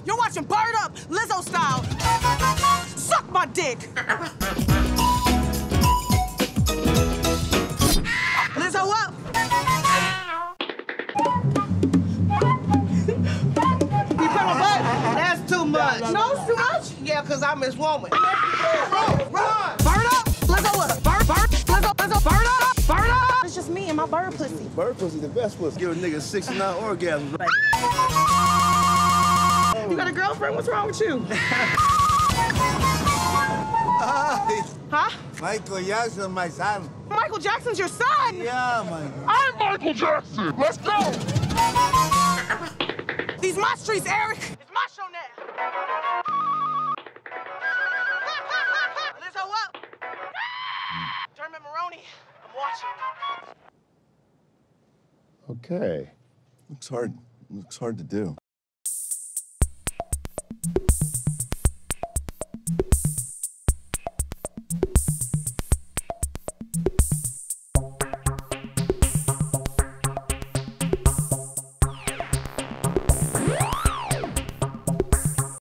You're watching Bird Up, Lizzo Style. Suck my dick. Lizzo up. You put my butt? That's too much. No, it's too much. Yeah, because I'm his woman. Run! Bird up, Lizzo up. Lizzo, bird up, bird up. It's just me and my bird pussy. Bird pussy the best pussy. Give a nigga 69 orgasms. You got a girlfriend? What's wrong with you? Hi. Huh? Michael Jackson, my son. Michael Jackson's your son? Yeah, man. I'm Michael Jackson. Let's go. These my streets, Eric. It's my show now. Lizzo up. Dermot Maroney, I'm watching. Okay. Looks hard to do.